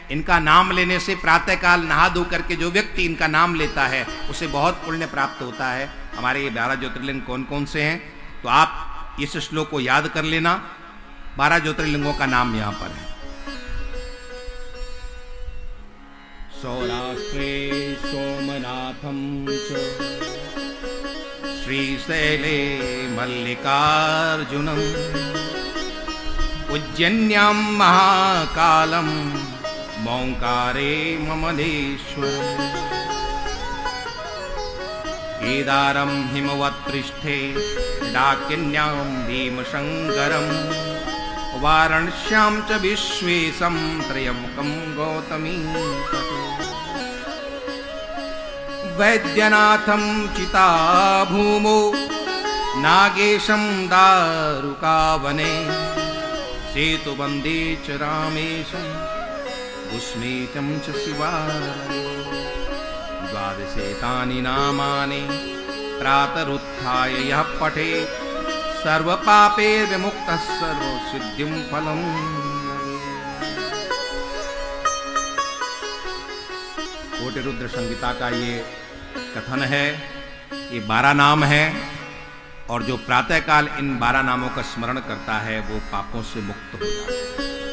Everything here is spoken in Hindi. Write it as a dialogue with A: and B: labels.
A: इनका नाम लेने से प्रातःकाल नहा धो करके जो व्यक्ति इनका नाम लेता है उसे बहुत पुण्य प्राप्त होता है। हमारे ये 12 ज्योतिर्लिंग कौन कौन से हैं, तो आप इस श्लोक को याद कर लेना। 12 ज्योतिर्लिंगों का नाम यहां पर है।
B: सौराष्ट्रे सोमनाथं च
A: श्रीशैले मल्लिकार्जुनम् उज्जैन्यां महाकालं मौंकारे ममलेश्वरम् केदारं हिमवत्पृष्ठे डाकिन्यां भीमशङ्करम् वाराणस्यां च विश्वेशं त्रयम्बकं गौतमी वैद्यनाथं चिताभूमौ नागेशं दारुकावने सेतुबन्धे च रामेशं उष्णेचं च शिवालये द्वादशेतानि नामानि प्रातरुत्थाय यः पठेत् सर्वपापे विमुक्तः सर्वसिद्धिं फलम्। कोटि रुद्र संहिता का ये कथन है। ये 12 नाम है और जो प्रातःकाल इन 12 नामों का स्मरण करता है वो पापों से मुक्त हो जाता है।